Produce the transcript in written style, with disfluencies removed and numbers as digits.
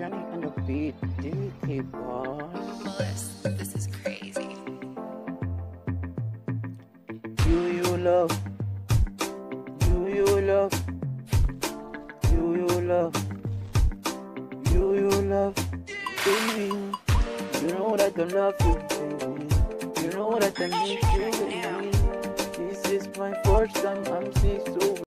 Johnny on the beat, DK boss. Bliss, this is crazy. You love, you love, you love, you love, baby. You know that I love you, baby. You know that I need you, baby. This is my first time I'm seeing so.